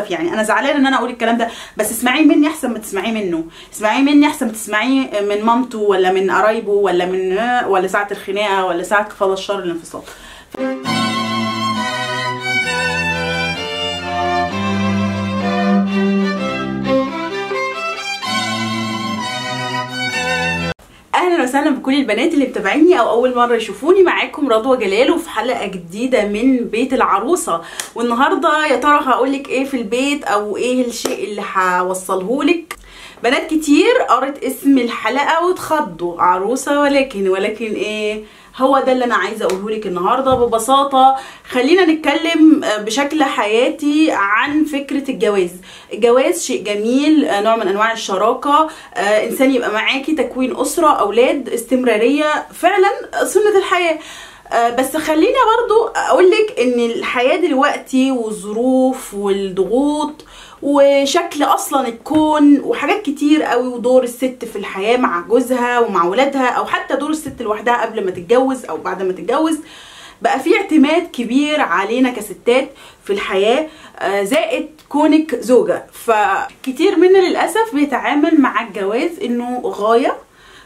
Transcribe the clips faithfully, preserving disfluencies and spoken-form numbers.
يعني انا زعلانه ان انا اقول الكلام ده، بس اسمعيه مني احسن ما تسمعيه منه، اسمعيه مني احسن ما تسمعيه من مامته ولا من قرايبه ولا من ولا ساعه الخناقه ولا ساعه قضاء الشر الانفصال. اهلا وسهلا بكل البنات اللي متابعيني او اول مره يشوفوني. معاكم رضوى جلال وفي حلقه جديده من بيت العروسه. والنهارده يا ترى هقولك ايه في البيت او ايه الشيء اللي هوصلهولك. بنات كتير قرت اسم الحلقه واتخضوا، عروسه ولكن ولكن ايه هو ده اللي انا عايزه اقوله لك النهارده ببساطه. خلينا نتكلم بشكل حياتي عن فكره الجواز. الجواز شيء جميل، نوع من انواع الشراكه، انسان يبقى معاكي، تكوين اسره، اولاد، استمراريه، فعلا سنه الحياه. بس خلينا برضو اقولك ان الحياه دلوقتي والظروف والضغوط وشكل اصلا الكون وحاجات كتير قوي، ودور الست في الحياه مع جوزها ومع ولادها، او حتى دور الست لوحدها قبل ما تتجوز او بعد ما تتجوز، بقى في اعتماد كبير علينا كستات في الحياه، زائد كونك زوجه. فكتير منا للاسف بيتعامل مع الجواز انه غايه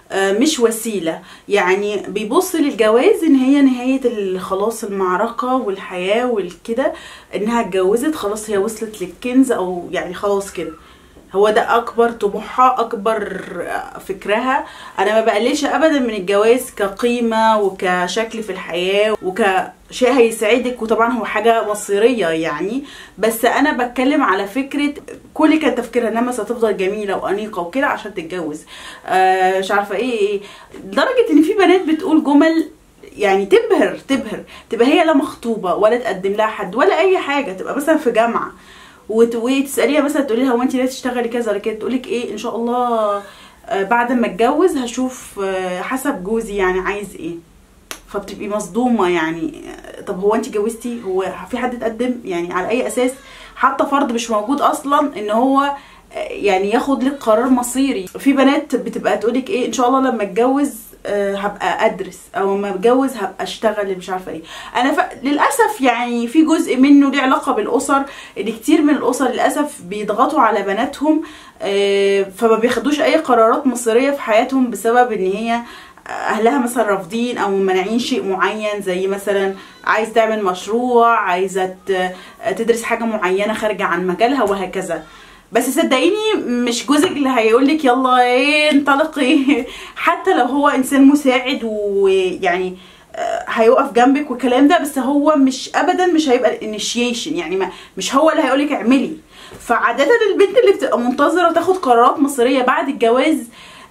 مش وسيله، يعني بيبص للجواز ان هي نهايه خلاص المعركه والحياه والكده، انها اتجوزت خلاص هي وصلت للكنز، او يعني خلاص كده هو ده اكبر طموحها اكبر فكرها. انا ما بقللش ابدا من الجواز كقيمه وكشكل في الحياه وكشيء هيسعدك، وطبعا هو حاجه مصيريه يعني، بس انا بتكلم على فكره كل كان تفكيرها انها ستفضل جميله وانيقه وكده عشان تتجوز. آه مش عارفه ايه ايه لدرجه ان في بنات بتقول جمل يعني تبهر تبهر تبقى هي لا مخطوبه ولا تقدم لها حد ولا اي حاجه، تبقى مثلا في جامعه وتساليها مثلا تقولي لها هو انت ليه تشتغلي كذا ولا كده، تقول لك ايه ان شاء الله بعد ما اتجوز هشوف حسب جوزي يعني عايز ايه. فبتبقي مصدومه يعني، طب هو انت اتجوزتي؟ هو في حد اتقدم؟ يعني على اي اساس؟ حتى فرد مش موجود اصلا ان هو يعني ياخد لك قرار مصيري. في بنات بتبقى تقولك ايه ان شاء الله لما اتجوز أه هبقى ادرس، او لما اتجوز هبقى اشتغل مش عارفه ايه. انا ف... للاسف يعني في جزء منه ليه علاقه بالاسر، ان كتير من الاسر للاسف بيضغطوا على بناتهم، أه فما بياخدوش اي قرارات مصيريه في حياتهم بسبب ان هي اهلها مثلا رافضين او مانعين شيء معين، زي مثلا عايز تعمل مشروع، عايزه تدرس حاجه معينه خارجه عن مجالها وهكذا. بس صدقيني مش جوزك اللي هيقولك يلا ايه انطلقي، حتى لو هو انسان مساعد ويعني هيقف جنبك والكلام ده، بس هو مش ابدا مش هيبقى انيشيشن، يعني ما مش هو اللي هيقولك اعملي. فعاده البنت اللي بتبقى منتظره وتاخد قرارات مصيريه بعد الجواز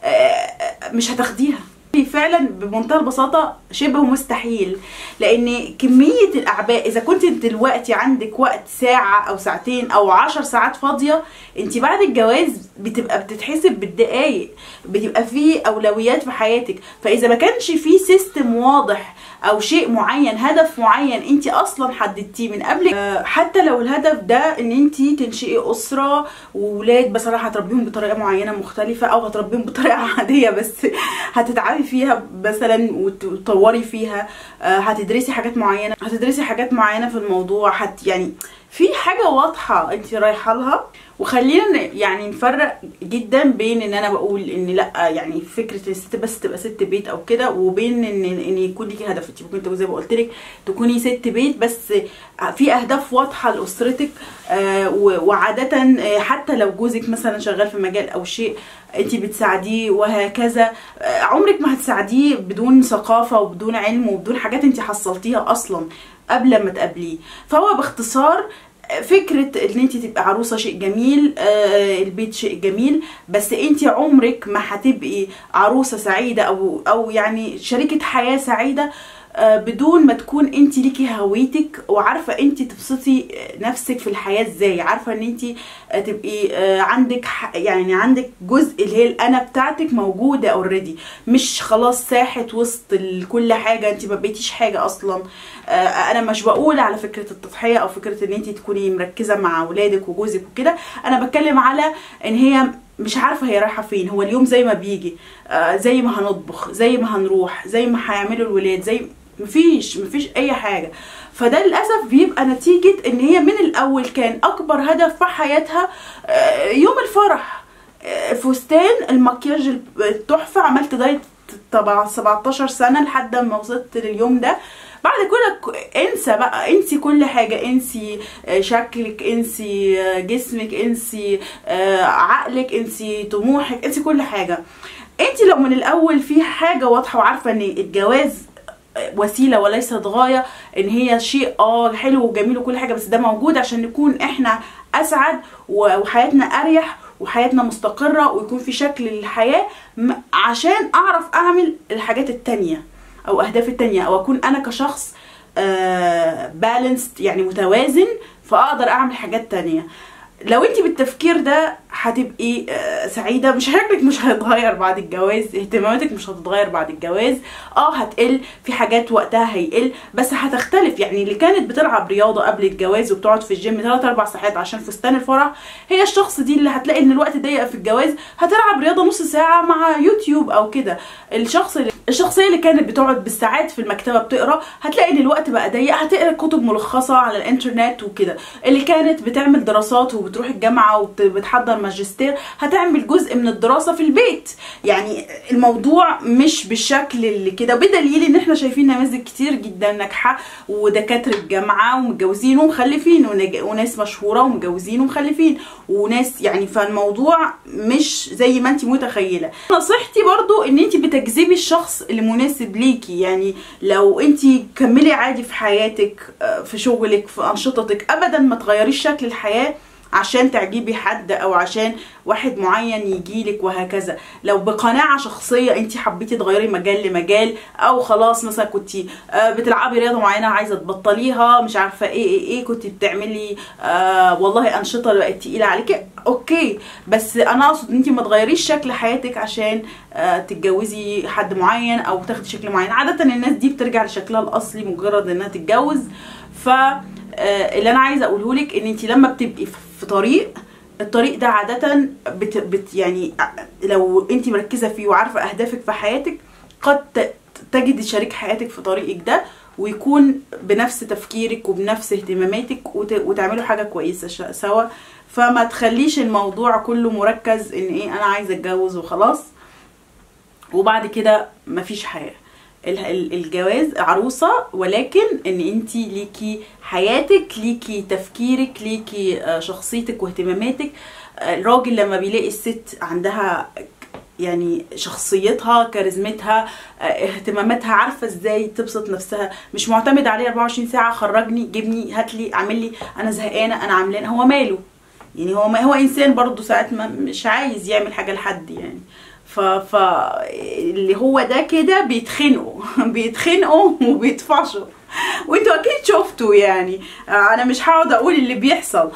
مش هتاخديها فعلا، بمنتهى البساطه شبه مستحيل، لان كميه الاعباء اذا كنت انت دلوقتي عندك وقت ساعه او ساعتين او عشر ساعات فاضيه، انت بعد الجواز بتبقى بتتحسب بالدقايق، بتبقى في اولويات في حياتك. فاذا ما كانش في سيستم واضح او شيء معين، هدف معين انت اصلا حددتيه من قبل، حتى لو الهدف ده ان انت تنشئي اسره وولاد بصراحه هتربيهم بطريقه معينه مختلفه، او هتربيهم بطريقه عاديه بس هتتعبي فيها مثلا وتطوري فيها، هتدرسي حاجات معينه هتدرسي حاجات معينه في الموضوع، هت يعني في حاجه واضحه انت رايحه لها. وخلينا يعني نفرق جدا بين ان انا بقول ان لا يعني فكره الست بس تبقى ست بيت او كده، وبين ان ان يكون ليكي هدف. انت ممكن زي ما قلت لك تكوني ست بيت بس في اهداف واضحه لاسرتك، آه وعاده حتى لو جوزك مثلا شغال في مجال او شيء انت بتساعديه وهكذا، آه عمرك ما هتساعديه بدون ثقافه وبدون علم وبدون حاجات انت حصلتيها اصلا قبل ما تقابليه. فهو باختصار فكرة ان انت تبقى عروسة شيء جميل، آه البيت شيء جميل، بس انت عمرك ما هتبقي عروسة سعيدة او او يعني شريكة حياة سعيدة آه بدون ما تكون انت ليكي هويتك، وعارفة انت تبسطي نفسك في الحياة ازاي، عارفة ان انت آه تبقي آه عندك يعني عندك جزء اللي هي الانا بتاعتك موجودة اوريدي، مش خلاص ساحت وسط كل حاجة انت ما بقيتيش حاجة اصلا. انا مش بقول على فكره التضحيه او فكره ان انت تكوني مركزه مع اولادك وجوزك وكده، انا بتكلم على ان هي مش عارفه هي رايحه فين، هو اليوم زي ما بيجي، زي ما هنطبخ، زي ما هنروح، زي ما هيعملوا الولاد، زي مفيش مفيش اي حاجه. فده للاسف بيبقى نتيجه ان هي من الاول كان اكبر هدف في حياتها يوم الفرح، فستان، المكياج التحفه، عملت دايت طبعا سبعتاشر سنه لحد ما وصلت لليوم ده. بعد كده انسى بقى، انسي كل حاجه، انسي شكلك، انسي جسمك، انسي عقلك، انسي طموحك، انسي كل حاجه. انت لو من الاول في حاجه واضحه وعارفه ان الجواز وسيله وليست غايه، ان هي شيء اه حلو وجميل وكل حاجه، بس ده موجود عشان نكون احنا اسعد وحياتنا اريح وحياتنا مستقره ويكون في شكل للحياه، عشان اعرف اعمل الحاجات التانيه او اهدافي التانيه، او اكون انا كشخص آه بالانسد يعني متوازن، فاقدر اعمل حاجات تانيه. لو انت بالتفكير ده هتبقي آه سعيده، مش شكلك مش هيتغير بعد الجواز، اهتماماتك مش هتتغير بعد الجواز، اه هتقل في حاجات وقتها هيقل بس هتختلف. يعني اللي كانت بتلعب رياضه قبل الجواز وبتقعد في الجيم ثلاث اربع ساعات عشان فستان الفرح، هي الشخص دي اللي هتلاقي ان الوقت ضيق في الجواز هتلعب رياضه نص ساعه مع يوتيوب او كده. الشخص اللي الشخصيه اللي كانت بتقعد بالساعات في المكتبه بتقرا هتلاقي ان الوقت بقى ضيق، هتقرا كتب ملخصه على الانترنت وكده. اللي كانت بتعمل دراسات وبتروح الجامعه وبتحضر ماجستير هتعمل جزء من الدراسه في البيت. يعني الموضوع مش بالشكل اللي كده، بدليل ان احنا شايفين نماذج كتير جدا ناجحه ودكاتره جامعه ومتجوزين ومخلفين، وناس مشهوره ومتجوزين ومخلفين، وناس يعني فالموضوع مش زي ما انت متخيله. نصيحتي برضو ان انت بتجذبي الشخص اللي مناسب ليكي. يعني لو انت كملي عادي في حياتك، في شغلك، في انشطتك، ابدا ما تغيريش شكل الحياه عشان تعجبي حد او عشان واحد معين يجيلك وهكذا. لو بقناعه شخصيه انت حبيتي تغيري مجال لمجال، او خلاص مثلا كنتي بتلعبي رياضه معينه عايزه تبطليها، مش عارفه ايه ايه ايه كنتي بتعملي آه والله انشطه بقت تقيله عليكي، اوكي، بس انا اقصد ان انت ما تغيريش شكل حياتك عشان آه تتجوزي حد معين او تاخدي شكل معين. عاده الناس دي بترجع لشكلها الاصلي مجرد انها تتجوز. ف اللي انا عايزه اقوله لك ان انت لما بتبقي في طريق، الطريق ده عاده بت, بت يعني لو انت مركزه فيه وعارفه اهدافك في حياتك، قد تجدي شريك حياتك في طريقك ده ويكون بنفس تفكيرك وبنفس اهتماماتك وتعملوا حاجه كويسه سوا. فما تخليش الموضوع كله مركز ان ايه انا عايزه اتجوز وخلاص وبعد كده مفيش حياه. الجواز عروسة، ولكن ان انتي ليكي حياتك، ليكي تفكيرك، ليكي شخصيتك واهتماماتك. الراجل لما بيلاقي الست عندها يعني شخصيتها، كاريزمتها، اهتماماتها، عارفه ازاي تبسط نفسها، مش معتمد عليه اربعة وعشرين ساعه خرجني جبني هاتلي اعملي، انا زهقانه انا عاملان، هو ماله يعني، هو ما هو انسان برضه ساعات ما مش عايز يعمل حاجه لحد يعني. ف ف اللي هو ده كده بيتخنقوا بيتخنقوا وبيتفشوا، وانتوا اكيد شفتوا يعني، انا مش هقعد اقول اللي بيحصل.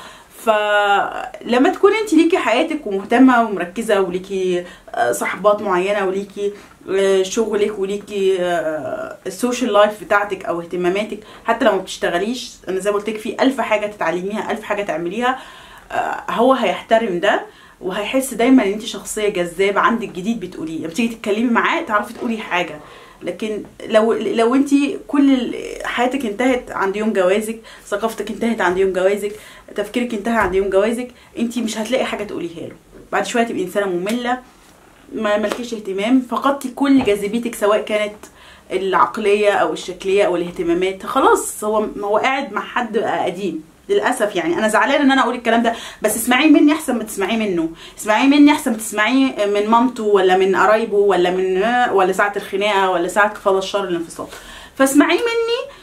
فلما تكون انت ليكي حياتك ومهتمه ومركزه وليكي صحبات معينه وليكي شغلك وليكي السوشيال لايف بتاعتك او اهتماماتك، حتى لو ما بتشتغليش، انا زي ما قلت لك في الف حاجه تتعلميها، الف حاجه تعمليها، هو هيحترم ده وهيحس دايما ان انت شخصيه جذابه، عندك جديد بتقوليه، لما تيجي تتكلمي معاه تعرفي تقولي حاجه. لكن لو لو انت كل حياتك انتهت عند يوم جوازك، ثقافتك انتهت عند يوم جوازك، تفكيرك انتهى عند يوم جوازك، انت مش هتلاقي حاجه تقوليها له. بعد شويه تبقي انسانه ممله، ما مالكيش اهتمام، فقدتي كل جاذبيتك سواء كانت العقليه او الشكليه او الاهتمامات. خلاص هو هو قاعد مع حد قديم للاسف. يعني انا زعلانه ان انا اقول الكلام ده، بس اسمعيه مني احسن ما تسمعيه منه، اسمعيه مني احسن ما تسمعيه من مامته ولا من قرايبه ولا من ولا ساعه الخناقه ولا ساعه كفاله الشر الانفصال. فاسمعيه مني،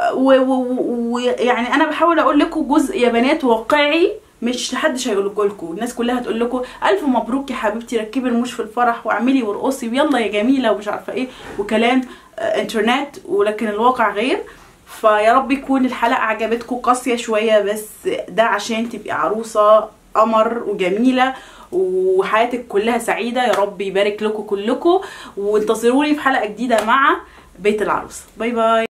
ويعني انا بحاول اقول لكم جزء يا بنات واقعي، مش حدش هيقول لكم، الناس كلها هتقول لكم الف مبروك يا حبيبتي، ركبي الموش في الفرح واعملي وارقصي ويلا يا جميله ومش عارفه ايه وكلام انترنت، ولكن الواقع غير. فيا رب يكون الحلقه عجبتكم، قاسيه شويه بس ده عشان تبقي عروسه قمر وجميله وحياتك كلها سعيده. يا رب يبارك لكم كلكم، وانتظروني في حلقه جديده مع بيت العروسه. باي باي.